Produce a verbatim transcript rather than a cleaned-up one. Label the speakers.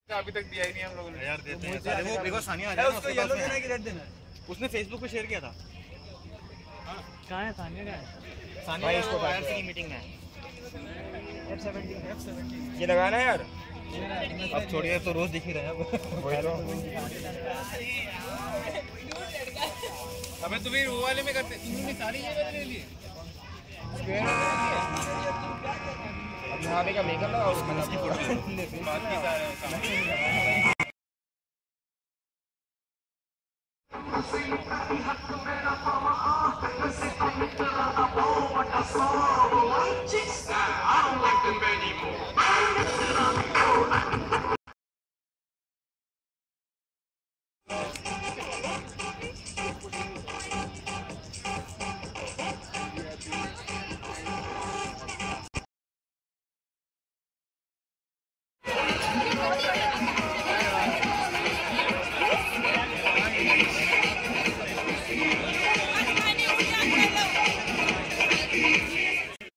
Speaker 1: अभी तक दिया ही नहीं हम लोगों ने
Speaker 2: यार। देते हैं सारे। वो देखो सानिया आ जाए ना, उसको येलो देना है कि रेड देना है? उसने फेसबुक पे शेयर किया था।
Speaker 3: कहाँ है सानिया? कहाँ है
Speaker 2: सानिया? इसको बाहर की मीटिंग में
Speaker 3: एफ सेवेंटीन एफ सेवेंटीन
Speaker 1: ये लगाना है यार।
Speaker 2: अब छोड़िए, तो रोज दिख ही रहा है अब।
Speaker 1: अबे तुम्हें वो वाले में करते, तुमने सारी ये वाले ले लिए। अब नहाने का मेकअप लगा उसमें उसकी फोटो ले।